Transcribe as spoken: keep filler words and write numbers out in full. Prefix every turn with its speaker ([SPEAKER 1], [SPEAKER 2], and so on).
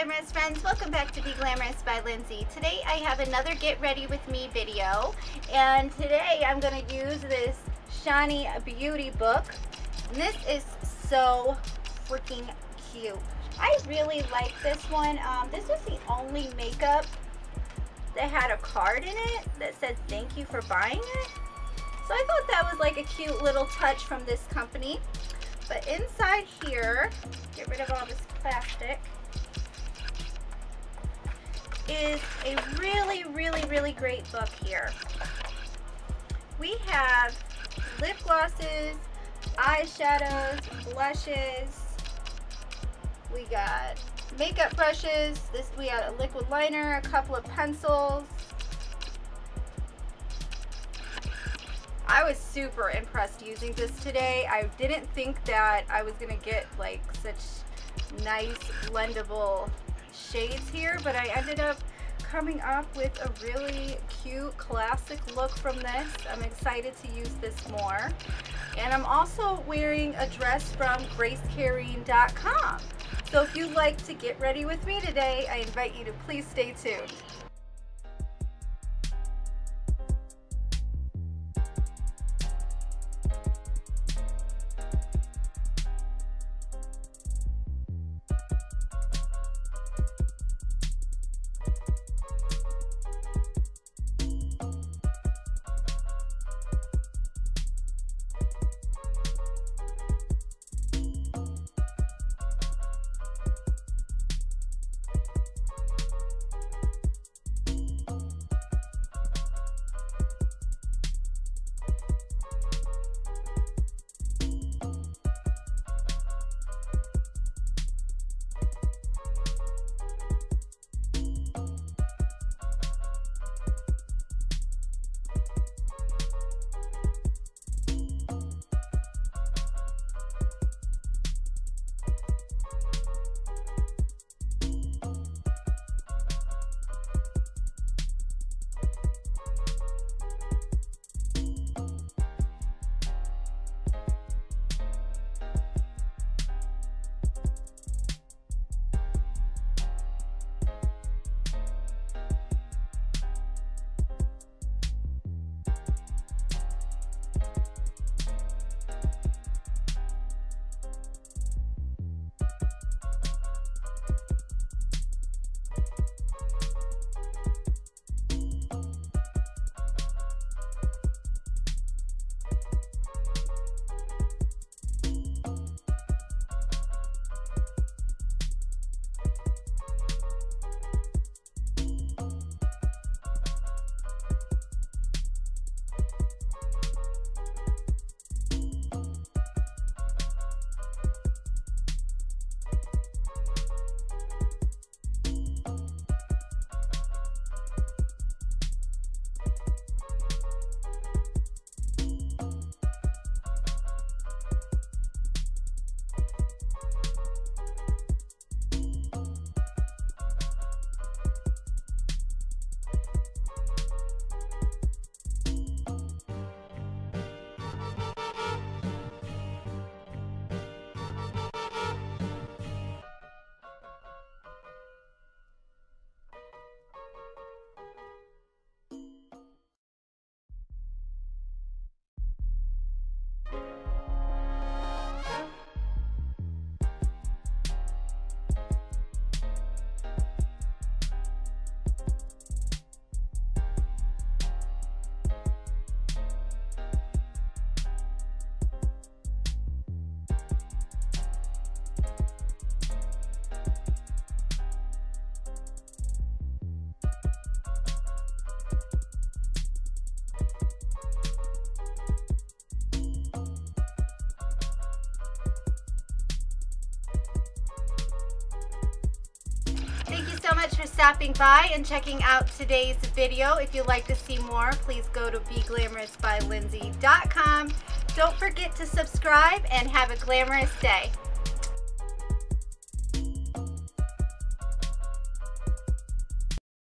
[SPEAKER 1] Glamorous friends, welcome back to Be Glamorous by Lindsay. Today I have another get ready with me video, and today I'm going to use this Shany beauty book. And this is so freaking cute. I really like this one. Um, this was the only makeup that had a card in it that said thank you for buying it. So I thought that was like a cute little touch from this company. But inside here, get rid of all this plastic, is a really, really, really great book here. We have lip glosses, eyeshadows, blushes. We got makeup brushes. This we got a liquid liner, a couple of pencils. I was super impressed using this today. I didn't think that I was gonna get like such nice blendable shades here, but I ended up coming up with a really cute classic look from this. I'm excited to use this more. And I'm also wearing a dress from grace carine dot com. So if you'd like to get ready with me today, I invite you to please stay tuned. Thank you so much for stopping by and checking out today's video. If you'd like to see more, please go to Be Glamorous by Lindsay dot com. Don't forget to subscribe and have a glamorous day.